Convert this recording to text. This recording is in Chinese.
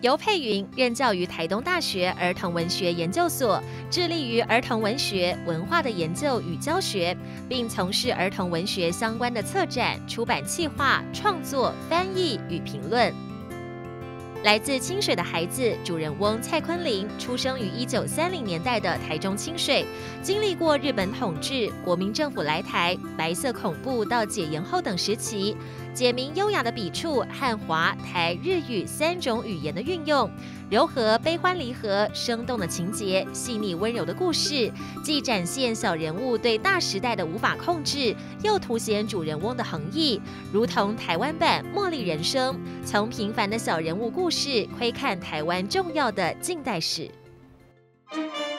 尤佩云任教于台东大学儿童文学研究所，致力于儿童文学文化的研究与教学，并从事儿童文学相关的策展、出版企划、创作、翻译与评论。来自清水的孩子，主人翁蔡坤林出生于1930年代的台中清水，经历过日本统治、国民政府来台、白色恐怖到解严后等时期，简明优雅的笔触和华、台、日语3种语言的运用，柔和悲欢离合、生动的情节、细腻温柔的故事，既展现小人物对大时代的无法控制，又凸显主人翁的横溢，如同台湾版《茉莉人生》，从平凡的小人物故事窥看台湾重要的近代史。